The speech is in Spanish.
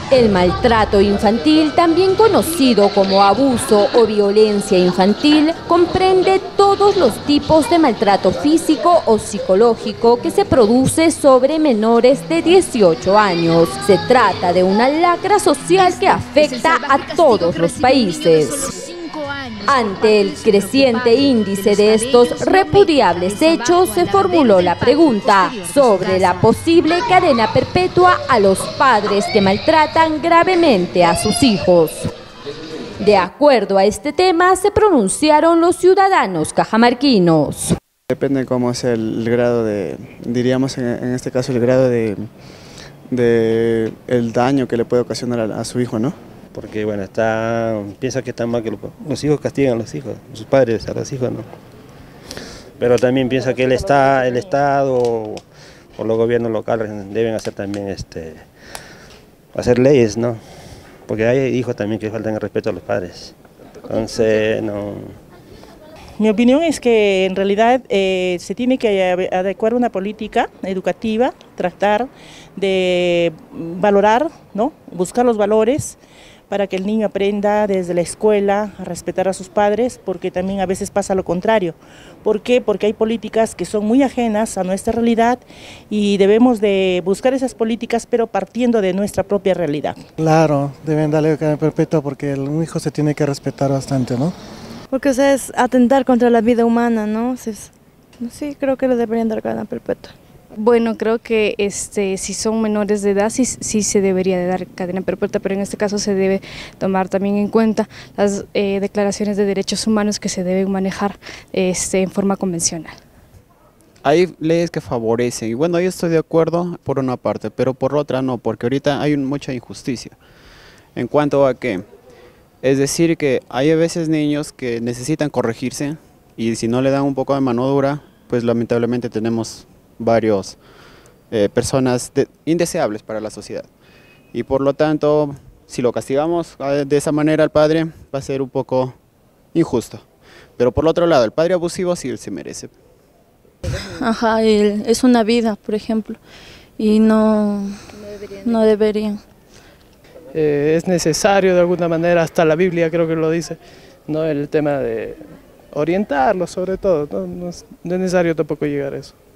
El maltrato infantil, también conocido como abuso o violencia infantil, comprende todos los tipos de maltrato físico o psicológico que se produce sobre menores de 18 años. Se trata de una lacra social que afecta a todos los países. Ante el creciente índice de estos repudiables hechos, se formuló la pregunta sobre la posible cadena perpetua a los padres que maltratan gravemente a sus hijos. De acuerdo a este tema, se pronunciaron los ciudadanos cajamarquinos. Depende cómo es el grado de, diríamos en este caso, el grado de el daño que le puede ocasionar a su hijo, ¿no? Porque bueno, piensa que está mal que los hijos castigan a los hijos, sus padres a los hijos, ¿no? Pero también piensa que el Estado o los gobiernos locales deben hacer también hacer leyes, ¿no? Porque hay hijos también que faltan el respeto a los padres. Entonces, no. Mi opinión es que en realidad se tiene que adecuar una política educativa, tratar de valorar, ¿no? Buscar los valores para que el niño aprenda desde la escuela a respetar a sus padres, porque también a veces pasa lo contrario. ¿Por qué? Porque hay políticas que son muy ajenas a nuestra realidad y debemos de buscar esas políticas, pero partiendo de nuestra propia realidad. Claro, deben darle cadena perpetua porque un hijo se tiene que respetar bastante, ¿no? Porque es atentar contra la vida humana, ¿no? Sí, creo que le deberían dar cadena perpetua. Bueno, creo que si son menores de edad sí se debería de dar cadena perpetua, pero en este caso se debe tomar también en cuenta las declaraciones de derechos humanos que se deben manejar en forma convencional. Hay leyes que favorecen, y bueno, yo estoy de acuerdo por una parte, pero por otra no, porque ahorita hay mucha injusticia. ¿En cuanto a qué? Es decir, que hay a veces niños que necesitan corregirse, y si no le dan un poco de mano dura, pues lamentablemente tenemos varias personas indeseables para la sociedad. Y por lo tanto, si lo castigamos de esa manera al padre, va a ser un poco injusto. Pero por el otro lado, el padre abusivo sí se merece. Ajá, es una vida, por ejemplo, y no deberían. Es necesario de alguna manera, hasta la Biblia creo que lo dice, ¿no? El tema de orientarlos sobre todo, no es necesario tampoco llegar a eso.